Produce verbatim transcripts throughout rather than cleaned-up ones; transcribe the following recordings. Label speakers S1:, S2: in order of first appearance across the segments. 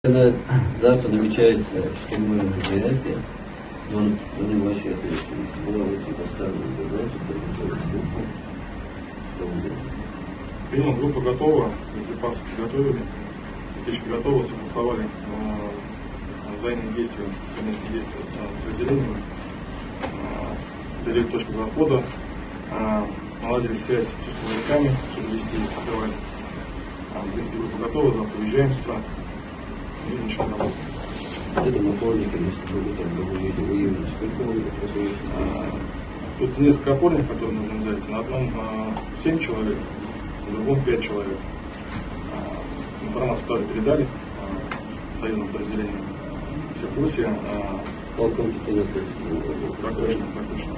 S1: Когда завтра намечается штурмовое мероприятие, но он не вашей ответственности. Была вот поставлена задача подготовить группу. Что вы делаете?
S2: Принял, группа готова, боеприпасы приготовили, аптечки готовы, согласовали э, взаимные действия, совместные действия с подразделениями, э, определили точку захода, э, наладили связь с силовиками, чтобы вести их открывать. Э, в принципе, группа готова, завтра уезжаем сюда. И начнем работать.
S1: Вот это напорники, если вы там говорите, выявили, сколько вы посылаете?
S2: Тут несколько опорников, которые нужно взять. На одном семь человек, на другом пять человек. А, информацию тоже передали а, союзным подразделениям. Все в курсе. А,
S1: Полком четырнадцать.
S2: Так точно, так точно.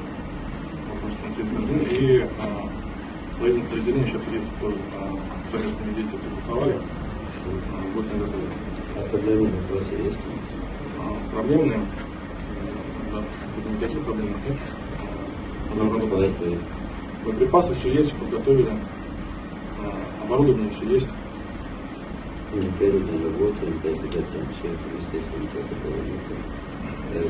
S2: И а, союзные подразделения еще тридцать тоже а, совместными действиями согласовали. А, вот не готовы.
S1: А проблемные вопросы есть?
S2: А, проблемные? Да, никаких проблем нет.
S1: Боеприпасы.
S2: Боеприпасы все есть, подготовили. Оборудование все есть.
S1: Ну, первый день работы, пять лет там все это, естественно, ничего такого нет.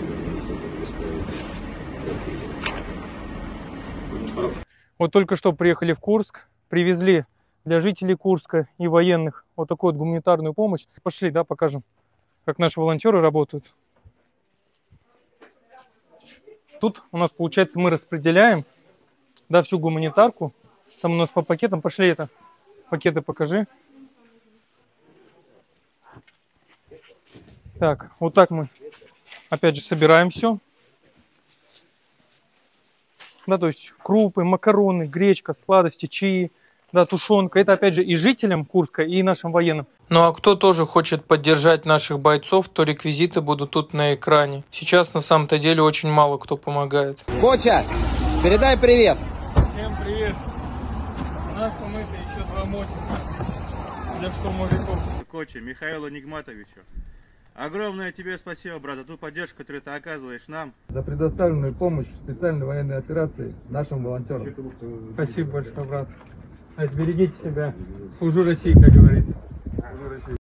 S2: Будем стараться.
S3: Вот только что приехали в Курск, привезли для жителей Курска и военных вот такую вот гуманитарную помощь. Пошли, да, покажем, как наши волонтеры работают. Тут у нас, получается, мы распределяем, да, всю гуманитарку. Там у нас по пакетам, пошли это, пакеты покажи. Так, вот так мы, опять же, собираем все. Да, то есть крупы, макароны, гречка, сладости, чаи, да, тушенка. Это, опять же, и жителям Курска, и нашим военным. Ну, а кто тоже хочет поддержать наших бойцов, то реквизиты будут тут на экране. Сейчас, на самом-то деле, очень мало кто помогает.
S4: Коча, передай привет.
S3: Всем привет. У нас там это еще два мотика для штурмовиков.
S5: Коча, Михаилу Нигматовичу. Огромное тебе спасибо, брат, за ту поддержку, которую ты оказываешь нам.
S6: За предоставленную помощь в специальной военной операции нашим волонтерам.
S3: Спасибо большое, брат. Берегите себя. Служу России, как говорится.